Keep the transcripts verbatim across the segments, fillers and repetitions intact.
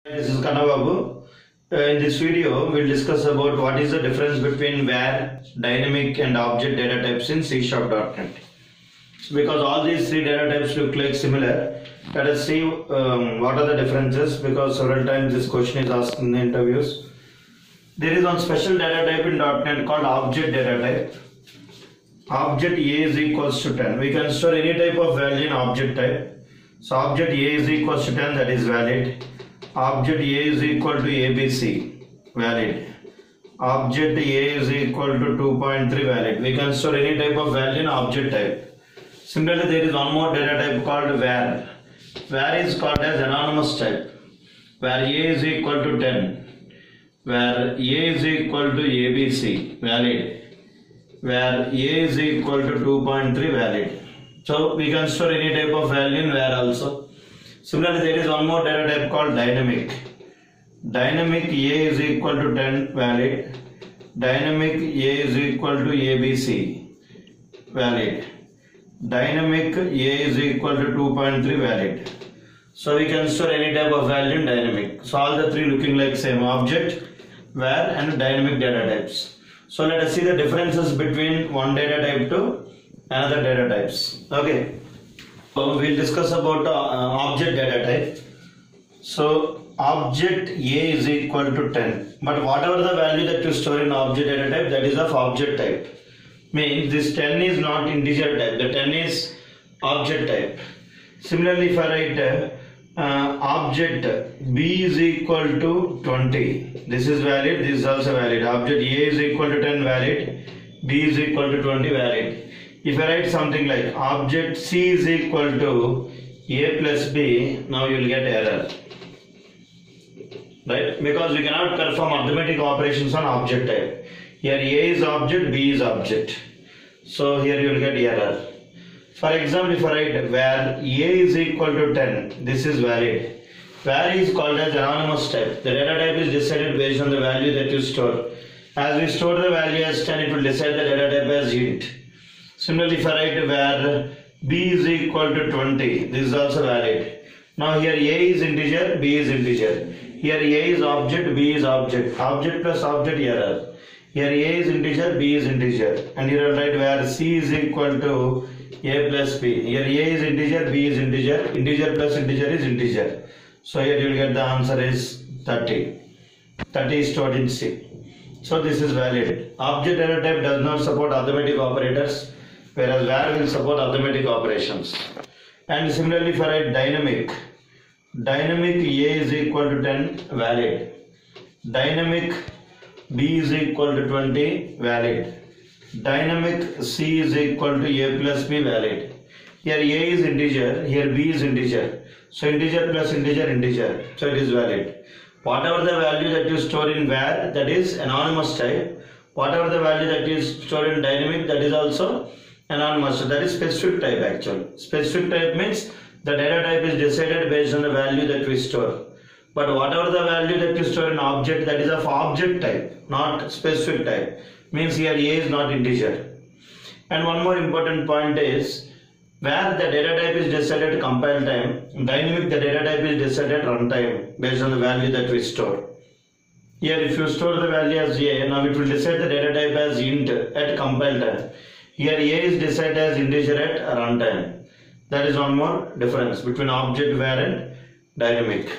This is Kannababu. Uh, in this video, we'll discuss about what is the difference between var, dynamic and object data types in C sharp dot net. Because all these three data types look like similar, let us see um, what are the differences, because several times this question is asked in the interviews. There is one special data type in dot net called object data type. Object A is equals to ten. We can store any type of value in object type. So object A is equals to ten, that is valid. Object A is equal to A B C, valid. Object A is equal to two point three, valid. We can store any type of value in object type. Similarly, there is one more data type called var. Var is called as anonymous type. Where A is equal to ten. Where A is equal to A B C, valid. Where A is equal to two point three, valid. So we can store any type of value in var also. Similarly, there is one more data type called dynamic. Dynamic A is equal to ten, valid. Dynamic A is equal to A B C, valid. Dynamic A is equal to two point three, valid. So we can store any type of value in dynamic. So all the three looking like same: object, var and dynamic data types. So let us see the differences between one data type to another data types. Okay. So we'll discuss about uh, object data type. So object A is equal to ten, but whatever the value that you store in object data type, that is of object type. Means this ten is not integer type, the ten is object type. Similarly, if I write uh, uh, object B is equal to twenty, this is valid, this is also valid. Object A is equal to ten, valid. B is equal to twenty, valid. If I write something like object C is equal to A plus B, now you will get error, right? Because we cannot perform arithmetic operations on object type. Here A is object, B is object. So here you will get error. For example, if I write where A is equal to ten, this is valid. Var is called as anonymous type. The data type is decided based on the value that you store. As we store the value as ten, it will decide the data type as int. Similarly, if I write where B is equal to twenty, this is also valid. Now here A is integer, B is integer. Here A is object, B is object. Object plus object, error. Here A is integer, B is integer. And here I write where C is equal to A plus B. Here A is integer, B is integer. Integer plus integer is integer. So here you will get the answer is thirty. thirty is stored in C. So this is valid. Object data type does not support arithmetic operators, whereas var will support arithmetic operations. And similarly, if I write dynamic, dynamic A is equal to ten, valid. Dynamic B is equal to twenty, valid. Dynamic C is equal to A plus B, valid. Here A is integer, here B is integer. So integer plus integer, integer. So it is valid. Whatever the value that you store in var, that is anonymous type. Whatever the value that you store in dynamic, that is also anonymous. So that is specific type actually. Specific type means the data type is decided based on the value that we store. But whatever the value that you store in object, that is of object type, not specific type. Means here A is not integer. And one more important point is, where the data type is decided at compile time, dynamic the data type is decided at runtime based on the value that we store. Here if you store the value as A, now it will decide the data type as int at compile time. Here A is decided as integer at runtime. That is one more difference between object, var and dynamic.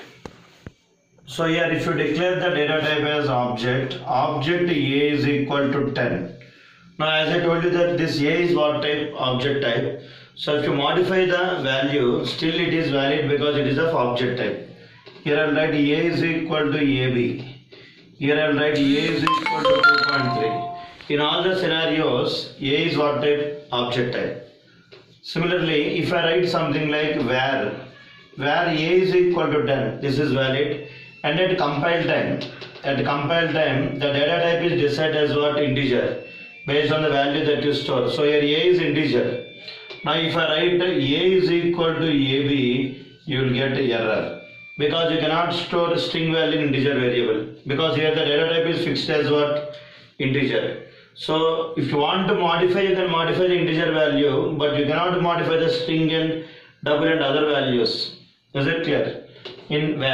So here if you declare the data type as object, object A is equal to ten. Now as I told you that this A is what type? Object type. So if you modify the value, still it is valid because it is of object type. Here I will write A is equal to A B. Here I will write A is equal to two point three. In all the scenarios, A is what type? Object type. Similarly, if I write something like var, var A is equal to ten, this is valid. And at compile time, at compile time, the data type is decided as what? Integer, based on the value that you store. So here A is integer. Now if I write A is equal to A B, you will get error. Because you cannot store string value in integer variable. Because here the data type is fixed as what? Integer. So if you want to modify, you can modify the integer value, but you cannot modify the string and double and other values. Is it clear? In var.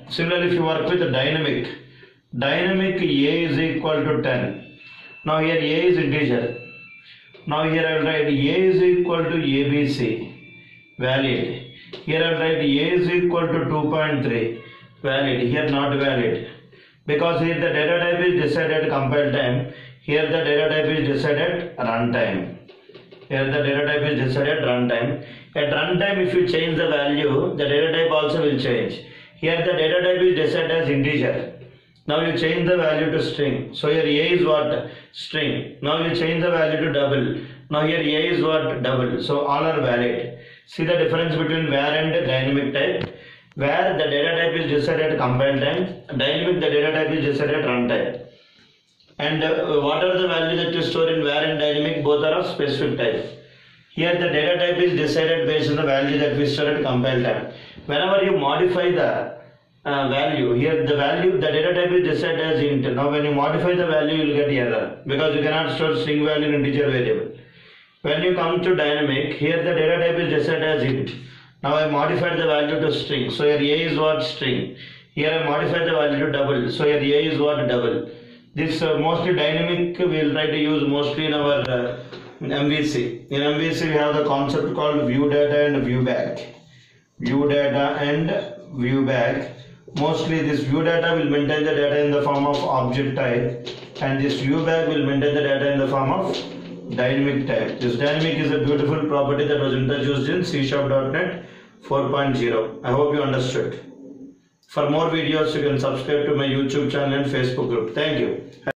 Similarly, if you work with dynamic, dynamic A is equal to ten. Now here A is integer. Now here I will write A is equal to A B C, valid. Here I will write A is equal to two point three, valid. Here not valid, because here the data type is decided at compile time. Here the data type is decided at runtime. Here the data type is decided at runtime. At runtime, if you change the value, the data type also will change. Here the data type is decided as integer. Now you change the value to string. So here A is what? String. Now you change the value to double. Now here A is what? Double. So all are valid. See the difference between var and dynamic type. Where the data type is decided at compile time. Dynamic, the data type is decided at runtime. And uh, what are the values that you store in var and dynamic? Both are of specific type. Here the data type is decided based on the value that we store at compile time. Whenever you modify the uh, value, here the value, the data type is decided as int. Now when you modify the value, you will get error, because you cannot store string value in integer variable. When you come to dynamic, here the data type is decided as int. Now I modified the value to string. So here A is what? String. Here I modified the value to double. So here A is what? Double. This uh, mostly dynamic we will try to use mostly in our uh, M V C. In M V C we have the concept called view data and view back. View data and view back. Mostly this view data will maintain the data in the form of object type, and this view back will maintain the data in the form of dynamic type. This dynamic is a beautiful property that was introduced in C sharp dot net four point oh. I hope you understood. For more videos, you can subscribe to my YouTube channel and Facebook group. Thank you.